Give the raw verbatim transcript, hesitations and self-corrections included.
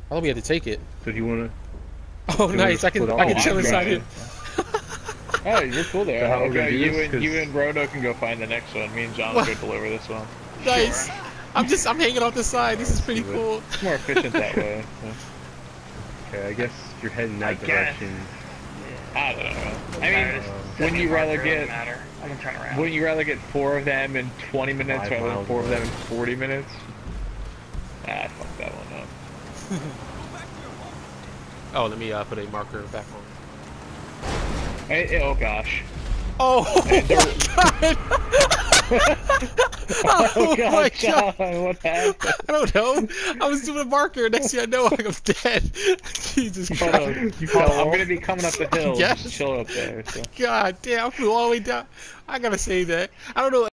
I thought we had to take it. So do you want Oh, wanna nice. I can split I off? can Oh, chill I'm inside driving. it. Oh, you're cool there. So how we're Okay, gonna do you this, and 'cause- you and Roto can go find the next one. Me and John will What? go deliver this one. Nice. Sure. I'm just I'm hanging off the side. This is pretty do it. cool. It's more efficient that way. Okay, I guess you're heading I that guess. direction. I don't know. Doesn't I matter, mean, just um, send wouldn't me you a rather marker, get- doesn't matter. I'm gonna turn around. wouldn't you rather get four of them in twenty minutes Five rather than miles four of away. them in forty minutes? Ah, I fucked that one up. Oh, let me uh, put a marker back on. Hey, oh gosh. Oh, Hey, there- my God. Oh, Oh God, my John, God. what happened? I don't know. I was doing a marker. Next thing I know, I'm dead. Jesus Hold Christ. on. You Hold on, fell I'm off? gonna be coming up the hill. Yes. Just chill up there. So. God damn, I flew all the way down. I gotta say that. I don't know.